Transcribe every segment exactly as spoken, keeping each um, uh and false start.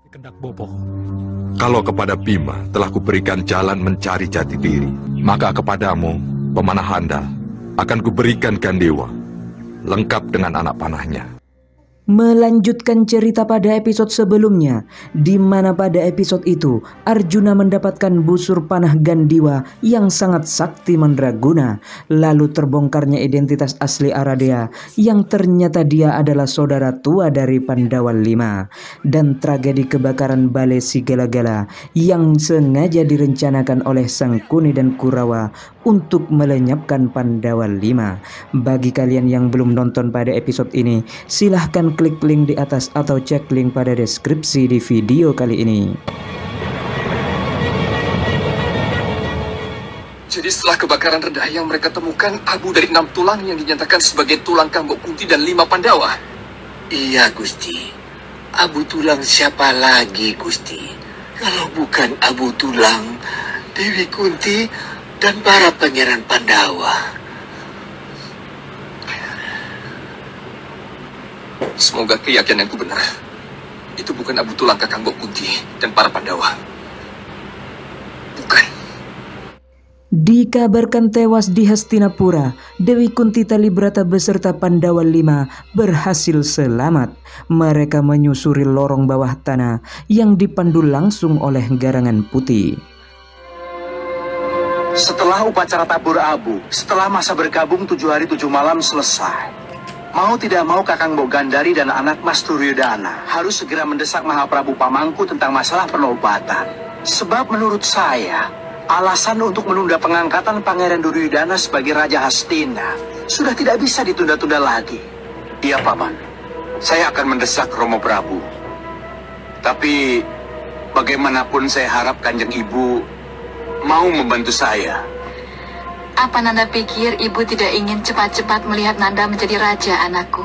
Kendak Bopo. Kalau kepada Bima telah kuberikan jalan mencari jati diri, maka kepadamu, pemanah handal, akan kuberikan Gandewa, lengkap dengan anak panahnya. Melanjutkan cerita pada episode sebelumnya, di mana pada episode itu Arjuna mendapatkan busur panah Gandewa yang sangat sakti mandraguna. Lalu terbongkarnya identitas asli Aradea yang ternyata dia adalah saudara tua dari Pandawa lima, dan tragedi kebakaran Balai Sigala-gala yang sengaja direncanakan oleh Sangkuni dan Kurawa untuk melenyapkan Pandawa lima. Bagi kalian yang belum nonton pada episode ini, silahkan klik link di atas atau cek link pada deskripsi di video kali ini. Jadi setelah kebakaran rendah yang mereka temukan abu dari enam tulang yang dinyatakan sebagai tulang Kambok Kunti dan lima Pandawa. Iya, Gusti. Abu tulang siapa lagi, Gusti? Kalau bukan abu tulang Dewi Kunti dan para pangeran Pandawa. Semoga keyakinanku benar. Itu bukan abu tulang kakang Bok Kunti dan para Pandawa. Bukan. Dikabarkan tewas di Hastinapura, Dewi Kunti Talibrata beserta Pandawa lima berhasil selamat. Mereka menyusuri lorong bawah tanah yang dipandu langsung oleh Garangan Putih. Setelah upacara tabur abu, setelah masa berkabung tujuh hari tujuh malam selesai, mau tidak mau Kakang Mbok Gandari dan anak Mas Duryodana harus segera mendesak Mahaprabu Pamangku tentang masalah penobatan. Sebab menurut saya, alasan untuk menunda pengangkatan Pangeran Duryodana sebagai Raja Hastina sudah tidak bisa ditunda-tunda lagi. Iya, Paman. Saya akan mendesak Romo Prabu. Tapi bagaimanapun saya harap Kanjeng Ibu mau membantu saya. Apa Nanda pikir ibu tidak ingin cepat-cepat melihat Nanda menjadi raja, anakku?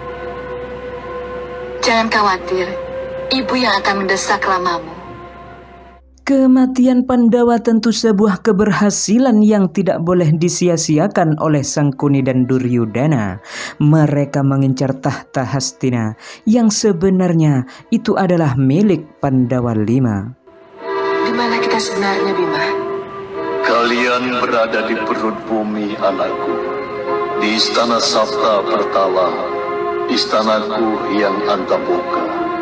Jangan khawatir, ibu yang akan mendesak Ramamu. Kematian Pandawa tentu sebuah keberhasilan yang tidak boleh disia-siakan oleh Sangkuni dan Duryodana. Mereka mengincar tahta Hastina yang sebenarnya itu adalah milik Pandawa lima. Di mana kita sebenarnya, Bima? Kalian berada di perut bumi, anakku. Di istana Sapta Pertala, istanaku yang Antaboga.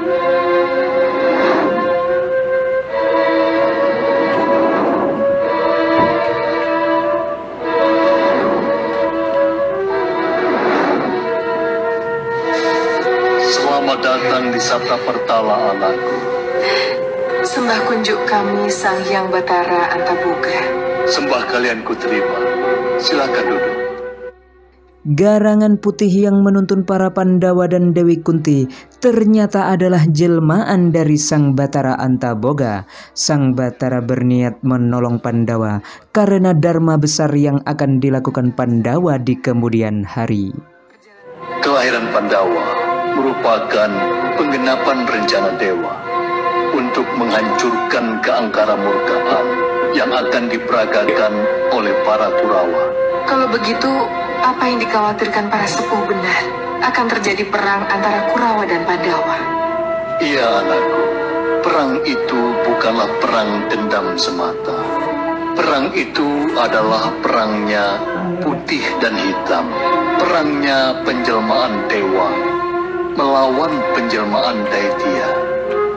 Selamat datang di Sapta Pertala, anakku. Sembah kunjuk kami Sang Hyang Batara Antaboga. Sembah kalian kuterima. Silakan duduk. Garangan Putih yang menuntun para Pandawa dan Dewi Kunti ternyata adalah jelmaan dari Sang Batara Antaboga. Sang Batara berniat menolong Pandawa karena dharma besar yang akan dilakukan Pandawa di kemudian hari. Kelahiran Pandawa merupakan penggenapan rencana dewa untuk menghancurkan keangkara murkaan yang akan diperagakan oleh para Kurawa. Kalau begitu, apa yang dikhawatirkan para sepuh benar? Akan terjadi perang antara Kurawa dan Pandawa. Iya, anakku. Perang itu bukanlah perang dendam semata. Perang itu adalah perangnya putih dan hitam. Perangnya penjelmaan dewa melawan penjelmaan Daitya.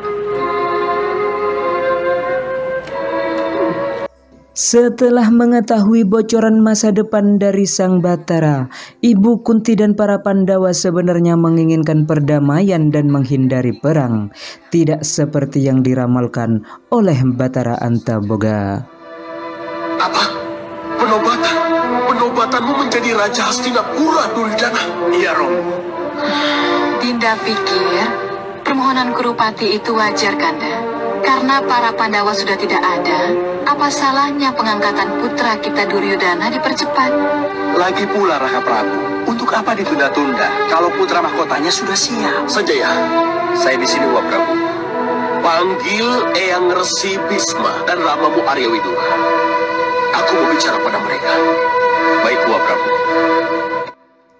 Setelah mengetahui bocoran masa depan dari Sang Batara, Ibu Kunti dan para Pandawa sebenarnya menginginkan perdamaian dan menghindari perang, tidak seperti yang diramalkan oleh Batara Antaboga. Apa? Penobatan? Penobatanmu menjadi Raja Hastinapura, Duryodana? Iya, Romo. Dinda pikir permohonan Kurupati itu wajar, Kanda. Karena para Pandawa sudah tidak ada, apa salahnya pengangkatan putra kita Duryodana dipercepat? Lagi pula Raka Prabu, untuk apa ditunda-tunda kalau putra mahkotanya sudah siap? Sanjaya, saya di sini, Wak Prabu. Panggil Eyang Resi Bisma dan Ramamu Arya Widura. Aku mau bicara pada mereka. Baik, Wak Prabu.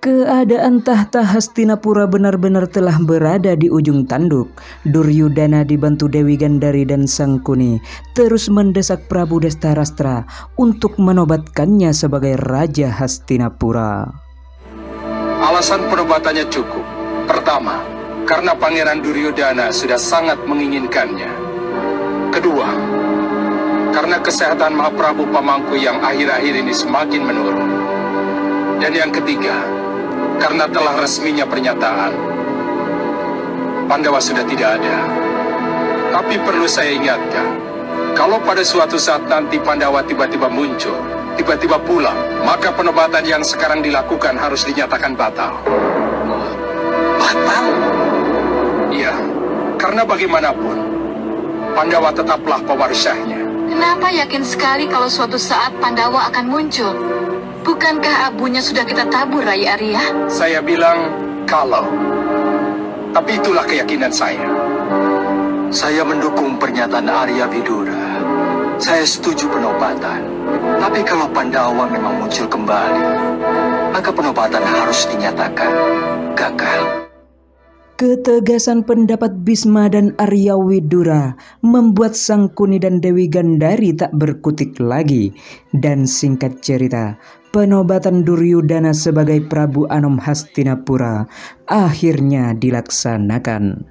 Keadaan tahta Hastinapura benar-benar telah berada di ujung tanduk. Duryudana dibantu Dewi Gandari dan Sangkuni terus mendesak Prabu Destarastra untuk menobatkannya sebagai Raja Hastinapura. Alasan penobatannya cukup. Pertama, karena Pangeran Duryudana sudah sangat menginginkannya. Kedua, karena kesehatan Mahaprabu Pamangku yang akhir-akhir ini semakin menurun. Dan yang ketiga, karena telah resminya pernyataan Pandawa sudah tidak ada. Tapi perlu saya ingatkan, kalau pada suatu saat nanti Pandawa tiba-tiba muncul, tiba-tiba pulang, maka penobatan yang sekarang dilakukan harus dinyatakan batal. Batal? Iya, karena bagaimanapun Pandawa tetaplah pewarisahnya. Kenapa yakin sekali kalau suatu saat Pandawa akan muncul? Bukankah abunya sudah kita tabur, Rai Arya? Saya bilang kalau. Tapi itulah keyakinan saya. Saya mendukung pernyataan Arya Widura. Saya setuju penobatan. Tapi kalau Pandawa memang muncul kembali, maka penobatan harus dinyatakan gagal. Ketegasan pendapat Bisma dan Arya Widura membuat Sangkuni dan Dewi Gandari tak berkutik lagi. Dan singkat cerita, penobatan Duryudana sebagai Prabu Anom Hastinapura akhirnya dilaksanakan.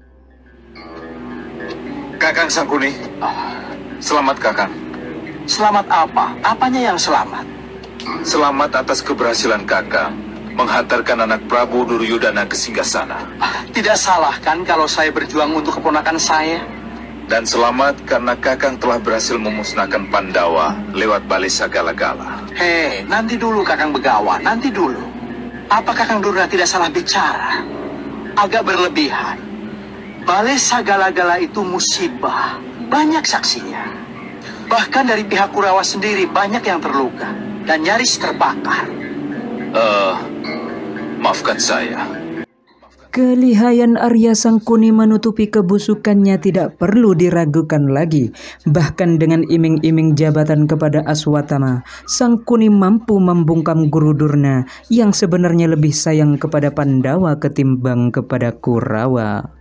Kakang Sangkuni, selamat Kakang. Selamat apa? Apanya yang selamat? Selamat atas keberhasilan Kakang menghantarkan anak Prabu Duryudana ke singgasana. Tidak salah kan kalau saya berjuang untuk keponakan saya? Dan selamat karena Kakang telah berhasil memusnahkan Pandawa lewat Balai Sagala-gala. Hei, nanti dulu Kakang Begawan, nanti dulu. Apa Kakang Durna tidak salah bicara? Agak berlebihan. Balai Sagala-gala itu musibah, banyak saksinya. Bahkan dari pihak Kurawa sendiri banyak yang terluka dan nyaris terbakar. Eh, uh, maafkan saya. Kelihayan Arya Sangkuni menutupi kebusukannya tidak perlu diragukan lagi. Bahkan dengan iming-iming jabatan kepada Aswatama, Sangkuni mampu membungkam Guru Durna yang sebenarnya lebih sayang kepada Pandawa ketimbang kepada Kurawa.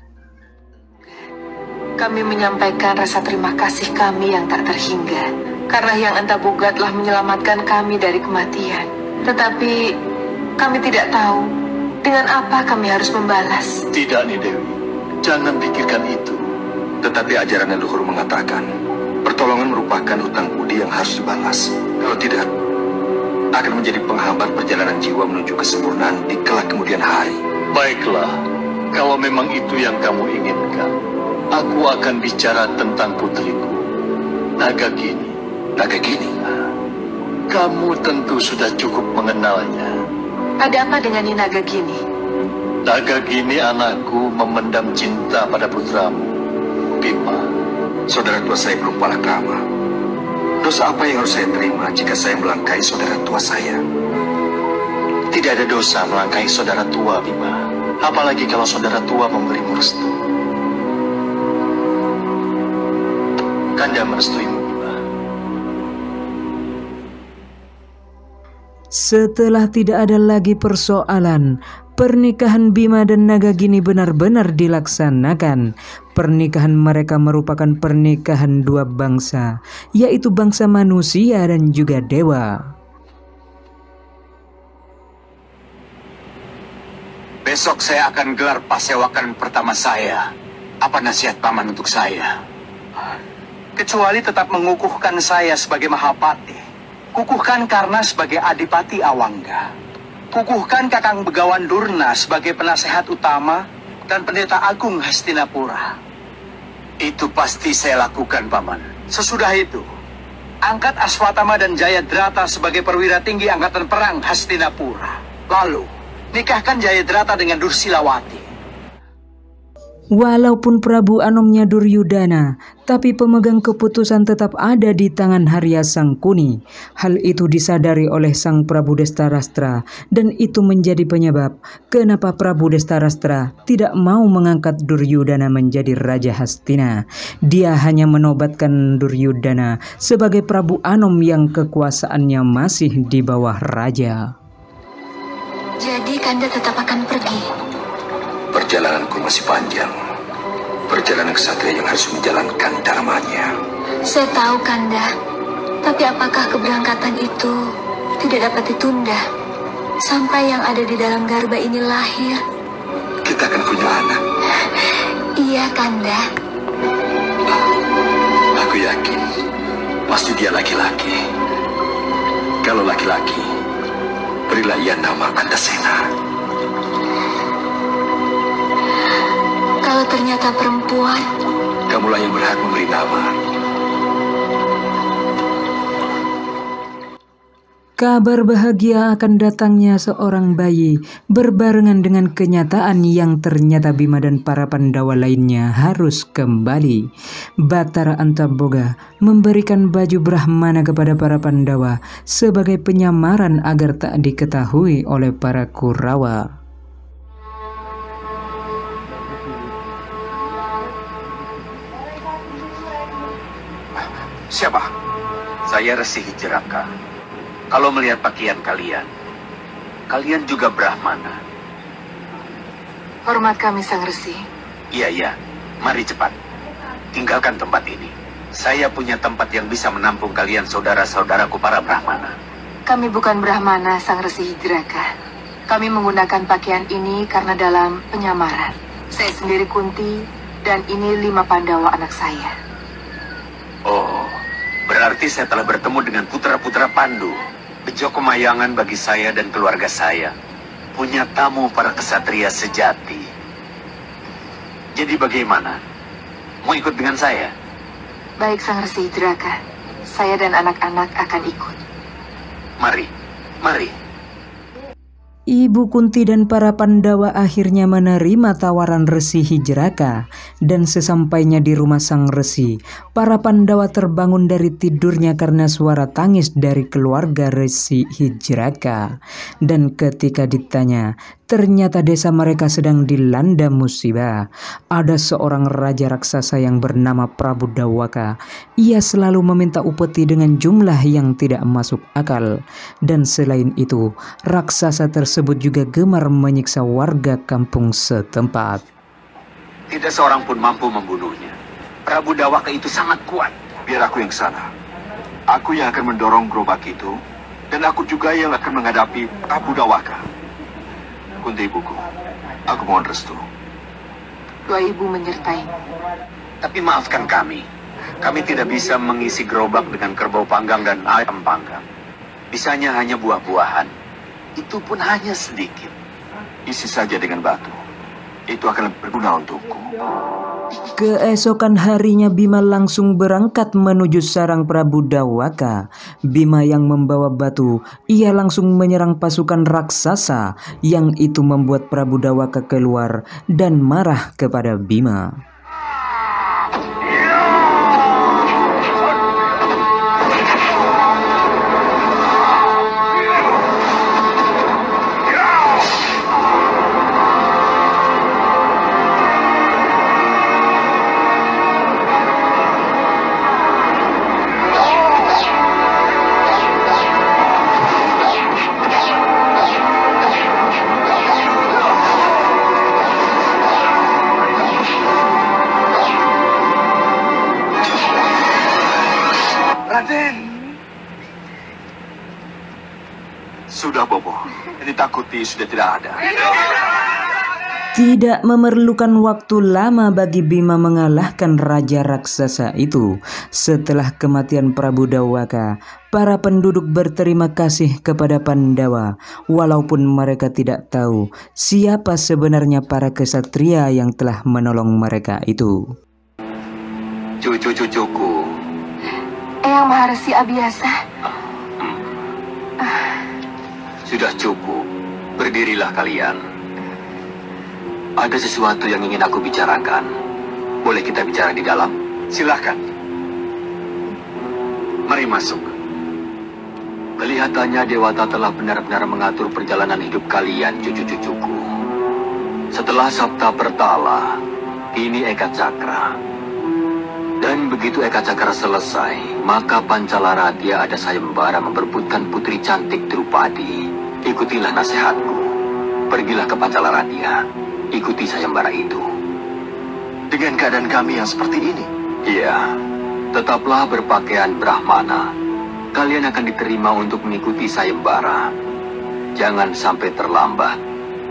Kami menyampaikan rasa terima kasih kami yang tak terhingga, karena Hyang Antaboga telah menyelamatkan kami dari kematian. Tetapi kami tidak tahu dengan apa kami harus membalas. Tidak, Ni Dewi. Jangan pikirkan itu. Tetapi ajaran leluhur mengatakan, pertolongan merupakan hutang budi yang harus dibalas. Kalau tidak, akan menjadi penghambat perjalanan jiwa menuju kesempurnaan di kelak kemudian hari. Baiklah, kalau memang itu yang kamu inginkan, aku akan bicara tentang putriku, Nagagini. Nagagini? Kamu tentu sudah cukup mengenalnya. Ada apa dengan Nagagini? Nagagini anakku memendam cinta pada putramu, Bima. Saudara tua saya belum palakrama. Dosa apa yang harus saya terima jika saya melangkahi saudara tua saya? Tidak ada dosa melangkahi saudara tua, Bima. Apalagi kalau saudara tua memberimu restu. Kanda merestuimu, Bima. Setelah tidak ada lagi persoalan, pernikahan Bima dan Nagagini benar-benar dilaksanakan. Pernikahan mereka merupakan pernikahan dua bangsa, yaitu bangsa manusia dan juga dewa. Besok saya akan gelar pasewakan pertama saya. Apa nasihat Paman untuk saya? Kecuali tetap mengukuhkan saya sebagai Mahapati. Kukuhkan Karna sebagai Adipati Awangga. Kukuhkan Kakang Begawan Durna sebagai penasehat utama dan pendeta agung Hastinapura. Itu pasti saya lakukan, Paman. Sesudah itu, angkat Aswatama dan Jayadrata sebagai perwira tinggi Angkatan Perang Hastinapura. Lalu, nikahkan Jayadrata dengan Dursilawati. Walaupun Prabu Anomnya Duryudana, tapi pemegang keputusan tetap ada di tangan Arya Sangkuni. Hal itu disadari oleh Sang Prabu Destarastra, dan itu menjadi penyebab kenapa Prabu Destarastra tidak mau mengangkat Duryudana menjadi Raja Hastina. Dia hanya menobatkan Duryudana sebagai Prabu Anom yang kekuasaannya masih di bawah raja. Jadi Kanda tetap akan pergi? Perjalananku masih panjang. Perjalanan ksatria yang harus menjalankan dharmanya. Saya tahu, Kanda. Tapi apakah keberangkatan itu tidak dapat ditunda sampai yang ada di dalam garba ini lahir? Kita akan punya anak. Iya, Kanda. Aku yakin pasti dia laki-laki. Kalau laki-laki, berilah ia nama Antasena. Kalau ternyata perempuan, kamulah yang berhak memberi nama. Kabar bahagia akan datangnya seorang bayi berbarengan dengan kenyataan yang ternyata Bima dan para Pandawa lainnya harus kembali. Batara Antaboga memberikan baju Brahmana kepada para Pandawa sebagai penyamaran agar tak diketahui oleh para Kurawa. Siapa? Saya Resi Hijraka. Kalau melihat pakaian kalian, kalian juga Brahmana. Hormat kami, Sang Resi. Iya, iya. Mari cepat. Tinggalkan tempat ini. Saya punya tempat yang bisa menampung kalian saudara-saudaraku para Brahmana. Kami bukan Brahmana, Sang Resi Hijraka. Kami menggunakan pakaian ini karena dalam penyamaran. Saya sendiri Kunti, dan ini lima Pandawa anak saya. Oh, berarti saya telah bertemu dengan putra-putra Pandu. Bejo kemayangan bagi saya dan keluarga saya. Punya tamu para kesatria sejati. Jadi bagaimana? Mau ikut dengan saya? Baik, Sang Resi Hijraka. Saya dan anak-anak akan ikut. Mari, mari. Ibu Kunti dan para Pandawa akhirnya menerima tawaran Resi Hijraka, dan sesampainya di rumah sang Resi, para Pandawa terbangun dari tidurnya karena suara tangis dari keluarga Resi Hijraka. Dan ketika ditanya, ternyata desa mereka sedang dilanda musibah. Ada seorang raja raksasa yang bernama Prabu Dawaka. Ia selalu meminta upeti dengan jumlah yang tidak masuk akal. Dan selain itu, raksasa tersebut juga gemar menyiksa warga kampung setempat. Tidak seorang pun mampu membunuhnya. Prabu Dawaka itu sangat kuat. Biar aku yang sana. Aku yang akan mendorong gerobak itu, dan aku juga yang akan menghadapi Prabu Dawaka. Kunti ibuku, aku mohon restu. Dua ibu menyertai. Tapi maafkan kami. Kami tidak bisa mengisi gerobak dengan kerbau panggang dan ayam panggang. Bisanya hanya buah-buahan. Itu pun hanya sedikit. Isi saja dengan batu. Itu akan lebih berguna untukku. Keesokan harinya Bima langsung berangkat menuju sarang Prabu Dawaka. Bima yang membawa batu, ia langsung menyerang pasukan raksasa, yang itu membuat Prabu Dawaka keluar dan marah kepada Bima. Sudah, Bobo. Yang ditakuti sudah tidak ada. Tidak memerlukan waktu lama bagi Bima mengalahkan raja raksasa itu. Setelah kematian Prabu Dawaka, para penduduk berterima kasih kepada Pandawa, walaupun mereka tidak tahu siapa sebenarnya para kesatria yang telah menolong mereka itu. Cucu-cucuku. Eyang Maharesi Abiyasa. Sudah cukup. Berdirilah kalian. Ada sesuatu yang ingin aku bicarakan. Boleh kita bicara di dalam? Silahkan. Mari masuk. Kelihatannya Dewata telah benar-benar mengatur perjalanan hidup kalian, cucu-cucuku. Setelah Sabta Pertala, ini Eka Cakra. Dan begitu Eka Cakra selesai, maka Pancalaratya ada sayembara memperebutkan putri cantik Drupadi. Ikutilah nasihatku. Pergilah ke Pancalaradia, ikuti sayembara itu. Dengan keadaan kami yang seperti ini? Iya, tetaplah berpakaian Brahmana. Kalian akan diterima untuk mengikuti sayembara. Jangan sampai terlambat.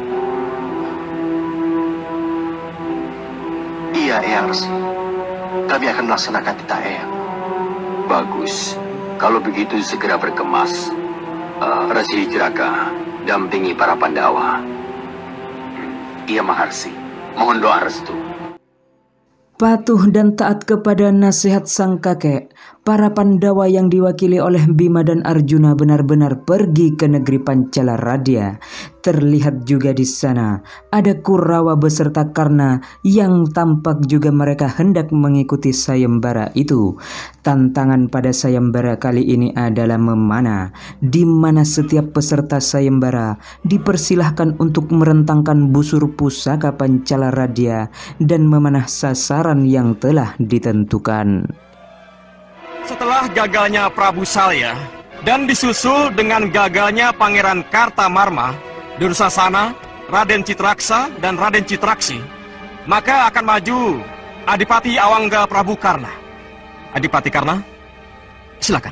Iya, Eyang Resi. Kami akan melaksanakan titah Eyang. Bagus. Kalau begitu segera berkemas. Uh, Resi Hijraka, dampingi para Pandawa. Iya Maharsi, mohon doa restu. Patuh dan taat kepada nasihat sang kakek, para Pandawa yang diwakili oleh Bima dan Arjuna benar-benar pergi ke negeri Pancalaradia. Terlihat juga di sana ada Kurawa beserta Karna yang tampak juga mereka hendak mengikuti sayembara itu. Tantangan pada sayembara kali ini adalah memanah, di mana setiap peserta sayembara dipersilahkan untuk merentangkan busur pusaka Pancalaradia dan memanah sasaran yang telah ditentukan. Setelah gagalnya Prabu Salya dan disusul dengan gagalnya Pangeran Kartamarma, Dursasana, Raden Citraksa, dan Raden Citraksi, maka akan maju Adipati Awangga Prabu Karna. Adipati Karna, silakan.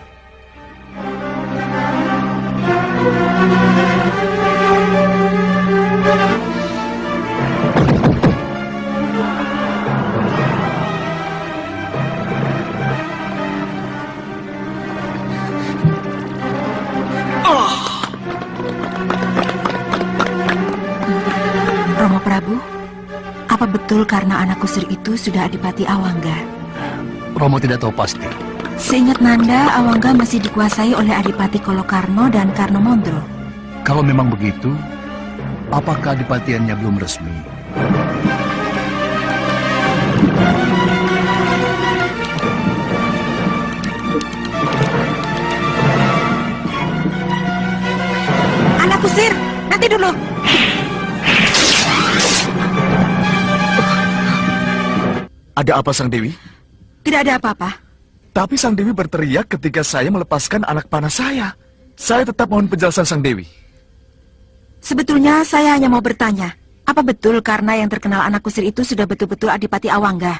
Romo Prabu, apa betul karena anak kusir itu sudah Adipati Awangga? Romo tidak tahu pasti. Seingat Nanda, Awangga masih dikuasai oleh Adipati Kolokarno dan Karno Mondro. Kalau memang begitu, apakah adipatiannya belum resmi? Anak kusir, nanti dulu. Ada apa, Sang Dewi? Tidak ada apa-apa. Tapi Sang Dewi berteriak ketika saya melepaskan anak panah saya. Saya tetap mohon penjelasan Sang Dewi. Sebetulnya saya hanya mau bertanya, apa betul karena yang terkenal anak kusir itu sudah betul-betul Adipati Awangga?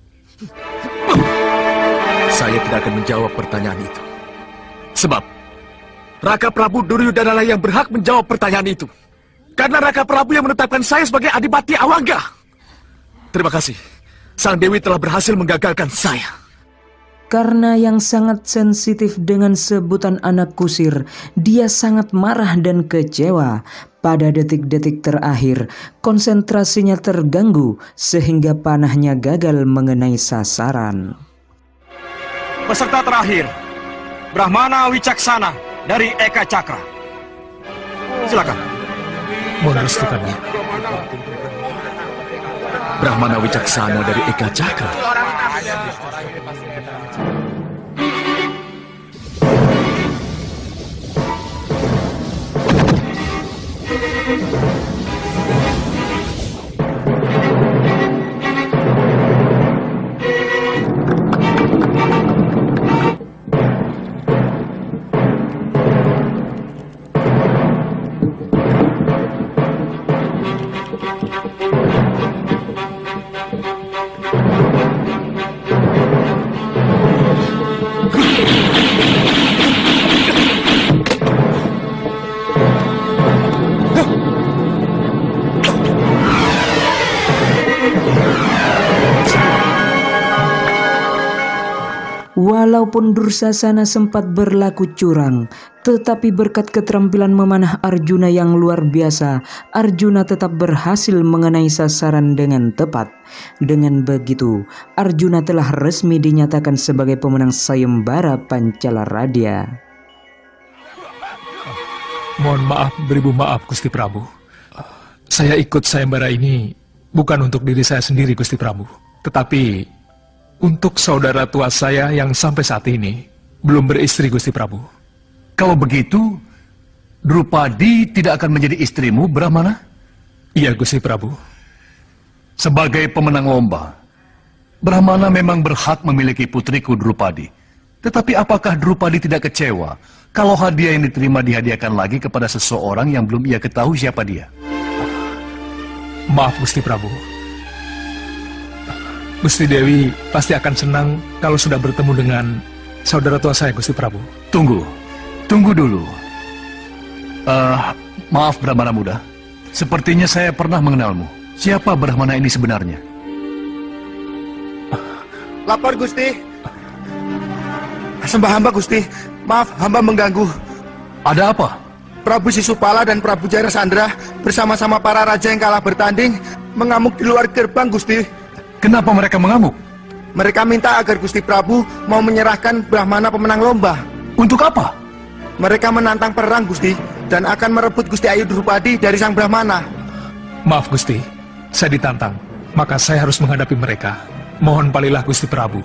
Saya tidak akan menjawab pertanyaan itu. Sebab Raka Prabu Duryudana yang berhak menjawab pertanyaan itu. Karena Raka Prabu yang menetapkan saya sebagai Adipati Awangga. Terima kasih. Sang Dewi telah berhasil menggagalkan saya. Karena yang sangat sensitif dengan sebutan anak kusir, dia sangat marah dan kecewa. Pada detik-detik terakhir, konsentrasinya terganggu sehingga panahnya gagal mengenai sasaran. Peserta terakhir, Brahmana Wicaksana dari Eka Cakra. Silakan. Mohon restukannya. Brahmana Wicaksana dari Eka Cakra. Walaupun Dursasana sempat berlaku curang, tetapi berkat keterampilan memanah Arjuna yang luar biasa, Arjuna tetap berhasil mengenai sasaran dengan tepat. Dengan begitu, Arjuna telah resmi dinyatakan sebagai pemenang sayembara Pancalaradia. Mohon maaf, beribu maaf, Gusti Prabu. Saya ikut sayembara ini bukan untuk diri saya sendiri, Gusti Prabu, tetapi untuk saudara tua saya yang sampai saat ini belum beristri, Gusti Prabu. Kalau begitu, Drupadi tidak akan menjadi istrimu, Brahmana? Iya, Gusti Prabu. Sebagai pemenang lomba, Brahmana memang berhak memiliki putriku Drupadi. Tetapi apakah Drupadi tidak kecewa kalau hadiah yang diterima dihadiahkan lagi kepada seseorang yang belum ia ketahui siapa dia? Maaf Gusti Prabu. Gusti Dewi pasti akan senang kalau sudah bertemu dengan saudara tua saya, Gusti Prabu. Tunggu, tunggu dulu. Uh, maaf Brahmana muda, sepertinya saya pernah mengenalmu. Siapa Brahmana ini sebenarnya? Lapor Gusti. Sembah hamba Gusti. Maaf, hamba mengganggu. Ada apa? Prabu Sisupala dan Prabu Jarasandra bersama-sama para raja yang kalah bertanding mengamuk di luar gerbang, Gusti. Kenapa mereka mengamuk? Mereka minta agar Gusti Prabu mau menyerahkan Brahmana pemenang lomba. Untuk apa? Mereka menantang perang, Gusti, dan akan merebut Gusti Ayu Drupadi dari sang Brahmana. Maaf Gusti, saya ditantang, maka saya harus menghadapi mereka. Mohon palilah Gusti Prabu.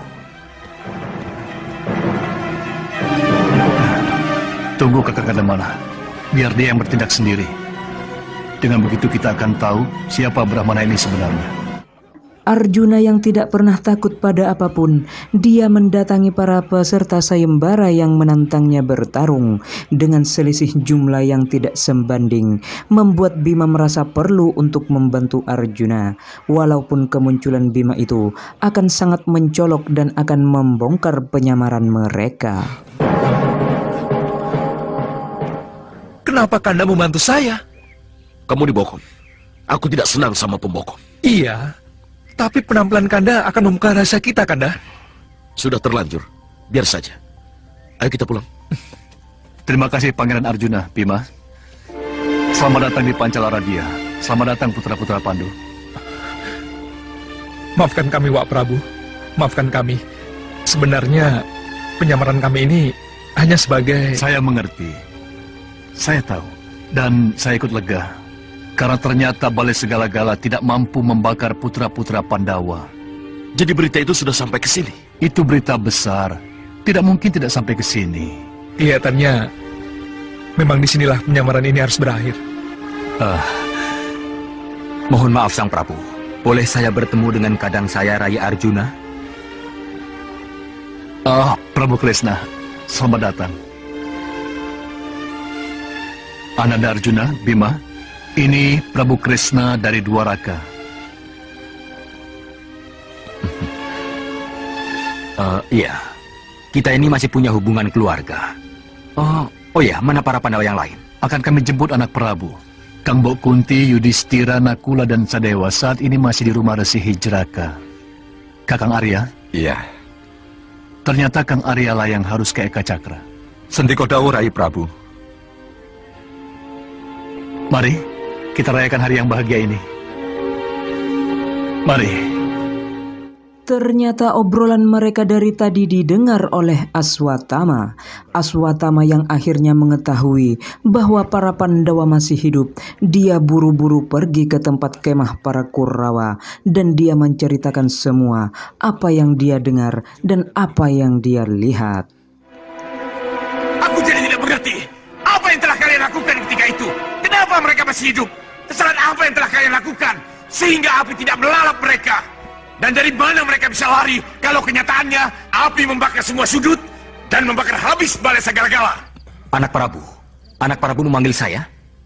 Tunggu Kakang Kadamana, biar dia yang bertindak sendiri. Dengan begitu kita akan tahu siapa Brahmana ini sebenarnya. Arjuna yang tidak pernah takut pada apapun, dia mendatangi para peserta sayembara yang menantangnya bertarung dengan selisih jumlah yang tidak sembanding, membuat Bima merasa perlu untuk membantu Arjuna, walaupun kemunculan Bima itu akan sangat mencolok dan akan membongkar penyamaran mereka. Kenapa Kanda membantu saya? Kamu dibokong. Aku tidak senang sama pembokong. Iya, tapi penampilan Kanda akan membuka rahasia kita, Kanda. Sudah terlanjur, biar saja. Ayo kita pulang. Terima kasih Pangeran Arjuna, Bima. Selamat datang di Pancalaradia. Selamat datang putra-putra Pandu. Maafkan kami, Wak Prabu. Maafkan kami. Sebenarnya penyamaran kami ini hanya sebagai... Saya mengerti. Saya tahu. Dan saya ikut lega. Karena ternyata Balai Segala-Gala tidak mampu membakar putra-putra Pandawa. Jadi berita itu sudah sampai ke sini? Itu berita besar. Tidak mungkin tidak sampai ke sini. Kelihatannya memang disinilah penyamaran ini harus berakhir. Uh, mohon maaf Sang Prabu. Boleh saya bertemu dengan kadang saya Rai Arjuna? Ah, Prabu Kresna. Selamat datang. Ananda Arjuna, Bima. Ini Prabu Kresna dari Dwaraka. Uh, iya, kita ini masih punya hubungan keluarga. Oh, oh ya, mana para Pandawa yang lain? Akan kami jemput anak Prabu. Kang Mbok Kunti, Yudhistira, Nakula, dan Sadewa saat ini masih di rumah Resi Hijraka. Kakang Arya? Iya. Ternyata Kang Arya lah yang harus ke Eka Cakra. Sendiko dawuh Rai Prabu. Mari, kita rayakan hari yang bahagia ini. Mari. Ternyata obrolan mereka dari tadi didengar oleh Aswatama. Aswatama yang akhirnya mengetahui bahwa para Pandawa masih hidup. Dia buru-buru pergi ke tempat kemah para Kurawa dan dia menceritakan semua apa yang dia dengar dan apa yang dia lihat. Aku jadi tidak mengerti. Apa yang telah kalian lakukan ketika itu? Kenapa mereka masih hidup? Kesalahan apa yang telah kalian lakukan sehingga api tidak melalap mereka? Dan dari mana mereka bisa lari kalau kenyataannya api membakar semua sudut dan membakar habis Balai Segala-Gala? Anak Prabu, anak Prabu memanggil saya?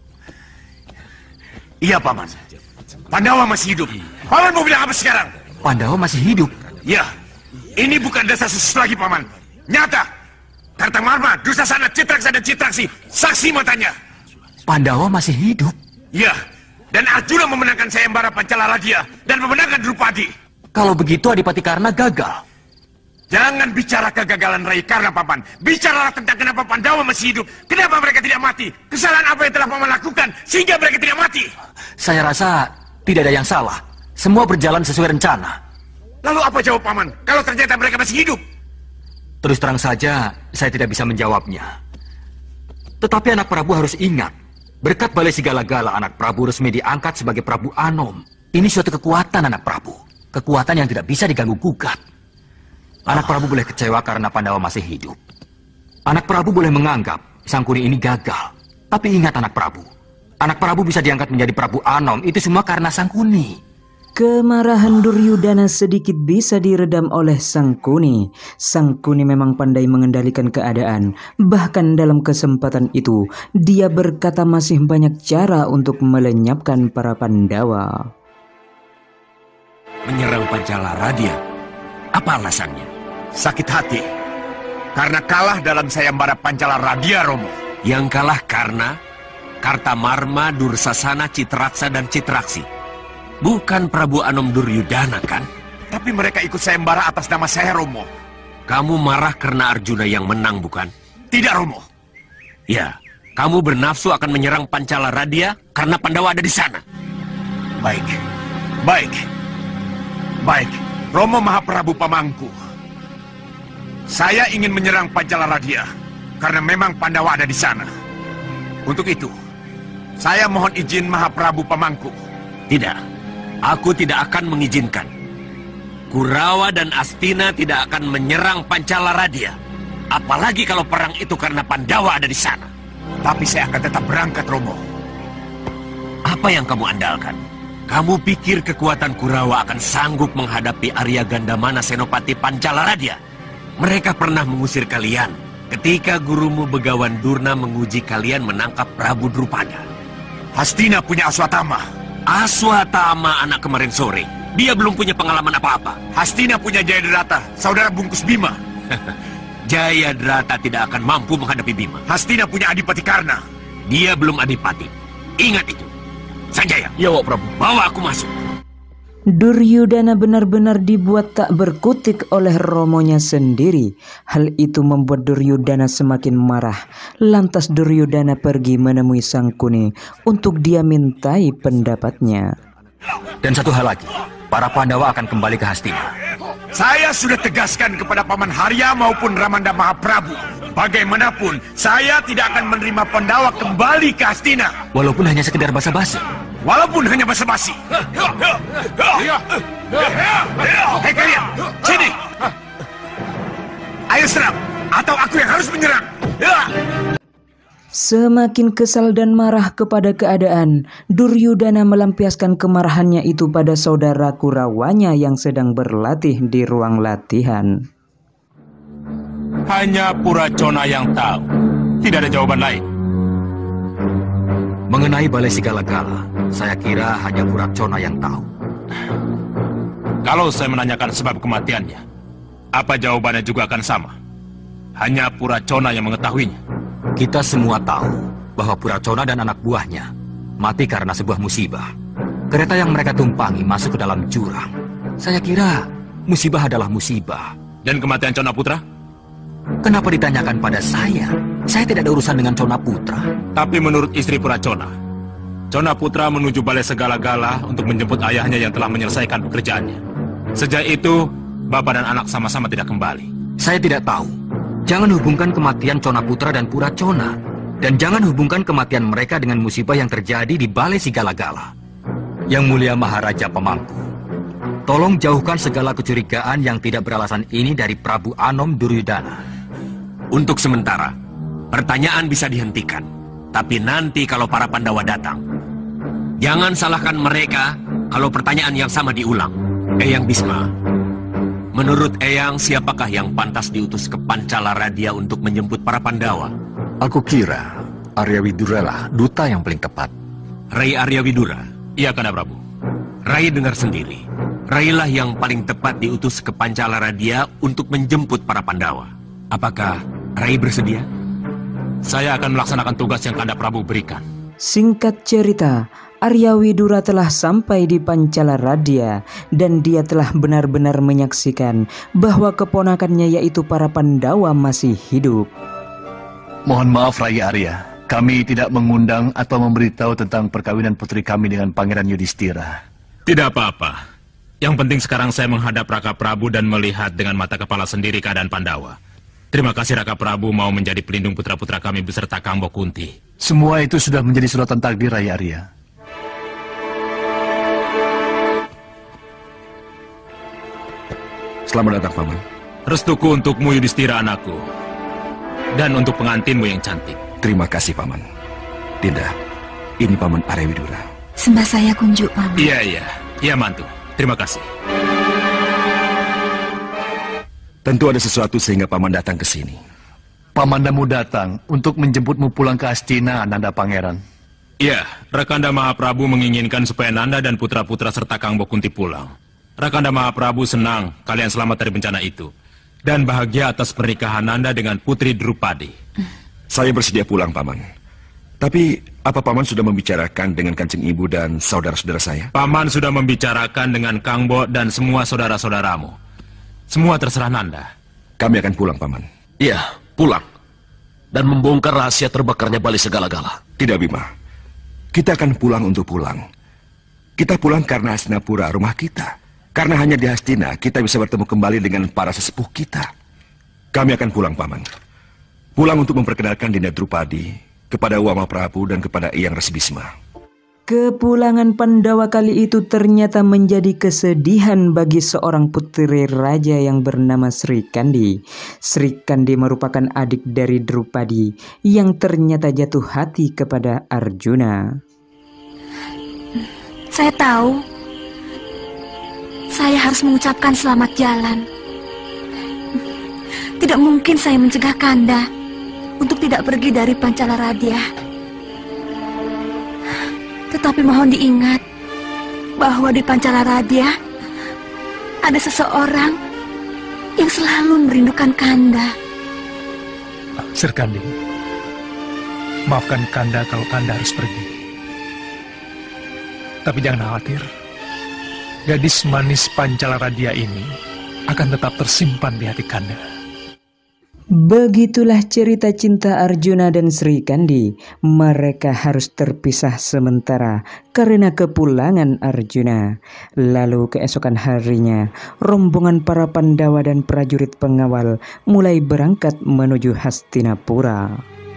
Iya, Paman. Pandawa masih hidup. Paman mau bilang apa sekarang? Pandawa masih hidup? Ya, ini bukan desas-desus lagi, Paman. Nyata. Kartamarma, Dursasana, Citraksa, dan Citraksi, saksi matanya. Pandawa masih hidup? Ya, dan Arjuna memenangkan sayembara Pancalaradia dan memenangkan Drupadi. Kalau begitu Adipati Karna gagal. Jangan bicara kegagalan Rai Karna, Paman. Bicaralah tentang kenapa Pandawa masih hidup. Kenapa mereka tidak mati? Kesalahan apa yang telah Paman lakukan sehingga mereka tidak mati? Saya rasa tidak ada yang salah. Semua berjalan sesuai rencana. Lalu apa jawab Paman kalau ternyata mereka masih hidup? Terus terang saja, saya tidak bisa menjawabnya. Tetapi anak Prabu harus ingat, berkat Balai Segala-Gala anak Prabu resmi diangkat sebagai Prabu Anom. Ini suatu kekuatan anak Prabu. Kekuatan yang tidak bisa diganggu-gugat. Anak Prabu boleh kecewa karena Pandawa masih hidup. Anak Prabu boleh menganggap Sangkuni ini gagal. Tapi ingat anak Prabu, anak Prabu bisa diangkat menjadi Prabu Anom, itu semua karena Sangkuni. Kemarahan Duryudana sedikit bisa diredam oleh Sangkuni. Sangkuni memang pandai mengendalikan keadaan. Bahkan dalam kesempatan itu, dia berkata masih banyak cara untuk melenyapkan para Pandawa. menyerang Pancalaradya. Apa alasannya? Sakit hati. Karena kalah dalam sayembara Pancalaradya, Romo. Yang kalah karena Kartamarma, Dursasana, Citraksa, dan Citraksi. Bukan Prabu Anom Duryudana, kan? Tapi mereka ikut sayembara atas nama saya, Romo. Kamu marah karena Arjuna yang menang, bukan? Tidak, Romo. Ya, kamu bernafsu akan menyerang Pancalaradya karena Pandawa ada di sana. Baik, baik, baik. Romo Mahaprabu Pamangku. Saya ingin menyerang Pancalaradya karena memang Pandawa ada di sana. Untuk itu, saya mohon izin Mahaprabu Pamangku. Tidak, aku tidak akan mengizinkan. Kurawa dan Astina tidak akan menyerang Pancalaradya. Apalagi kalau perang itu karena Pandawa ada di sana. Tapi saya akan tetap berangkat, Romo. Apa yang kamu andalkan? Kamu pikir kekuatan Kurawa akan sanggup menghadapi Arya Gandamana Senopati Pancalaradya? Mereka pernah mengusir kalian ketika gurumu Begawan Durna menguji kalian menangkap Prabu Drupada. Hastina punya Aswatama. Aswatama anak kemarin sore. Dia belum punya pengalaman apa-apa. Hastina punya Jayadrata, saudara bungkus Bima. Jayadrata tidak akan mampu menghadapi Bima. Hastina punya Adipati Karna. Dia belum Adipati. Ingat itu. Sanjaya. Ya, Wak Prabu. Bawa aku masuk. Duryudana benar-benar dibuat tak berkutik oleh romonya sendiri. Hal itu membuat Duryudana semakin marah. Lantas Duryudana pergi menemui Sangkuni untuk dia mintai pendapatnya. Dan satu hal lagi, para Pandawa akan kembali ke Hastina. Saya sudah tegaskan kepada Paman Harya maupun Ramanda Mahaprabu. Bagaimanapun, saya tidak akan menerima Pandawa kembali ke Hastina. Walaupun hanya sekedar basa-basi. Walaupun hanya basa-basi. Hei kalian, sini. Ayo serang, atau aku yang harus menyerang. Semakin kesal dan marah kepada keadaan, Duryudana melampiaskan kemarahannya itu pada saudara Kurawanya yang sedang berlatih di ruang latihan. Hanya Puracona yang tahu. Tidak ada jawaban lain. Mengenai Balai Sigala-Gala, saya kira hanya Puracona yang tahu. Kalau saya menanyakan sebab kematiannya, apa jawabannya juga akan sama? Hanya Puracona yang mengetahuinya. Kita semua tahu bahwa Puracona dan anak buahnya mati karena sebuah musibah. Kereta yang mereka tumpangi masuk ke dalam jurang. Saya kira musibah adalah musibah. Dan kematian Cona Putra? Kenapa ditanyakan pada saya? Saya tidak ada urusan dengan Cona Putra. Tapi menurut istri Puracona, Cona Putra menuju Balai Segala-Gala untuk menjemput ayahnya yang telah menyelesaikan pekerjaannya. Sejak itu, bapak dan anak sama-sama tidak kembali. Saya tidak tahu. Jangan hubungkan kematian Cona Putra dan Puracona. Dan jangan hubungkan kematian mereka dengan musibah yang terjadi di Balai Sigala-Gala. Yang mulia Maharaja Pemangku, tolong jauhkan segala kecurigaan yang tidak beralasan ini dari Prabu Anom Duryudana. Untuk sementara, pertanyaan bisa dihentikan. Tapi nanti kalau para Pandawa datang, jangan salahkan mereka kalau pertanyaan yang sama diulang. Eyang Bisma, menurut Eyang siapakah yang pantas diutus ke Pancalaradya untuk menjemput para Pandawa? Aku kira Arya Widura lah duta yang paling tepat. Rai Arya Widura? Iya, Kanda Prabu. Rai dengar sendiri. Railah yang paling tepat diutus ke Pancalaradya untuk menjemput para Pandawa. Apakah Rai bersedia? Saya akan melaksanakan tugas yang Kanda Prabu berikan. Singkat cerita, Arya Widura telah sampai di Pancalaradya dan dia telah benar-benar menyaksikan bahwa keponakannya yaitu para Pandawa masih hidup. Mohon maaf Rai Arya, kami tidak mengundang atau memberitahu tentang perkawinan putri kami dengan Pangeran Yudhistira. Tidak apa-apa. Yang penting sekarang saya menghadap Raka Prabu dan melihat dengan mata kepala sendiri keadaan Pandawa. Terima kasih Raka Prabu mau menjadi pelindung putra-putra kami beserta Kangbo Kunti. Semua itu sudah menjadi suratan takdir Rai Arya. Selamat datang, Paman. Restuku untukmu Yudhistira anakku. Dan untuk pengantinmu yang cantik. Terima kasih, Paman. Dinda, ini Paman Arya Widura. Sembah saya kunjuk, Paman. Iya, iya. Iya, mantu. Terima kasih. Tentu ada sesuatu sehingga Paman datang ke sini. Pamandamu datang untuk menjemputmu pulang ke Hastina, Nanda Pangeran. Iya, Rakanda Mahaprabu menginginkan supaya Nanda dan putra-putra serta Kangbo Kunti pulang. Rakanda Mahaprabu senang kalian selamat dari bencana itu. Dan bahagia atas pernikahan Anda dengan Putri Drupadi. Saya bersedia pulang, Paman. Tapi, apa Paman sudah membicarakan dengan Kanjeng Ibu dan saudara-saudara saya? Paman sudah membicarakan dengan Kang Bo dan semua saudara-saudaramu. Semua terserah Nanda. Kami akan pulang, Paman. Iya, pulang. Dan membongkar rahasia terbakarnya Bali Segala-Gala. Tidak, Bima. Kita akan pulang untuk pulang. Kita pulang karena Hastinapura, rumah kita. Karena hanya di Hastina, kita bisa bertemu kembali dengan para sesepuh kita. Kami akan pulang, Paman. Pulang untuk memperkenalkan Dinda Drupadi kepada Wama Prabu dan kepada Eyang Resbisma. Kepulangan Pandawa kali itu ternyata menjadi kesedihan bagi seorang putri raja yang bernama Sri Kandi. Sri Kandi merupakan adik dari Drupadi yang ternyata jatuh hati kepada Arjuna. Saya tahu. Saya harus mengucapkan selamat jalan. Tidak mungkin saya mencegah Kanda untuk tidak pergi dari Pancalaradya. Tetapi mohon diingat bahwa di Pancalaradya ada seseorang yang selalu merindukan Kanda. Sri Kandi, maafkan Kanda kalau Kanda harus pergi. Tapi jangan khawatir. Gadis manis Pancalaradya ini akan tetap tersimpan di hati Kanda. Begitulah cerita cinta Arjuna dan Sri Kandi. Mereka harus terpisah sementara karena kepulangan Arjuna. Lalu keesokan harinya, rombongan para Pandawa dan prajurit pengawal mulai berangkat menuju Hastinapura.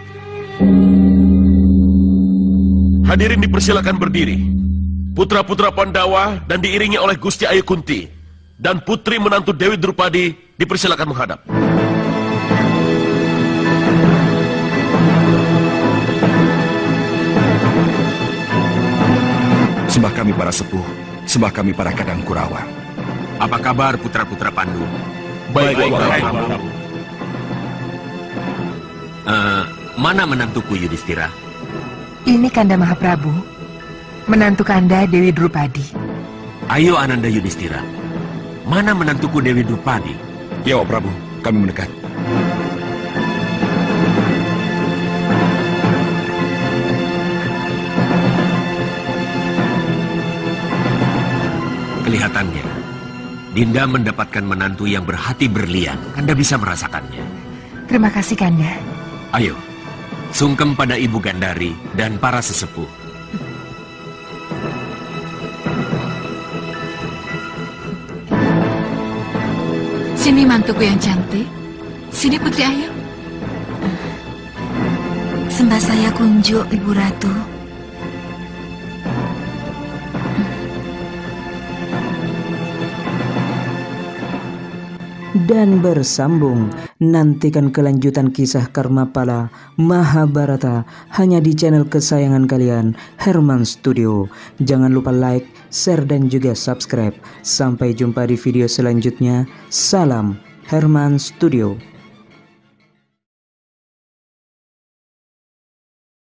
Hadirin dipersilakan berdiri. Putra-putra Pandawa dan diiringi oleh Gusti Ayu Kunti dan putri menantu Dewi Drupadi dipersilakan menghadap. Sembah kami para sepuh, sembah kami para Kadang Kurawa. Apa kabar putra-putra Pandu? Baik, baik, baik. Uh, mana menantuku Yudhistira? Ini Kanda Mahaprabu. Menantu Kanda Dewi Drupadi. Ayo Ananda Yudhistira. Mana menantuku Dewi Drupadi? Ya, Wak Prabu, kami mendekat. Kelihatannya, Dinda mendapatkan menantu yang berhati berlian. Anda bisa merasakannya. Terima kasih, Kanda. Ayo, sungkem pada Ibu Gandari dan para sesepuh. Sini mantuku yang cantik. Sini Putri Ayu. Sembah saya kunjuk, Ibu Ratu. Dan bersambung, nantikan kelanjutan kisah Karmapala Mahabharata hanya di channel kesayangan kalian, Herman Studio. Jangan lupa like, share dan juga subscribe. Sampai jumpa di video selanjutnya. Salam Herman Studio.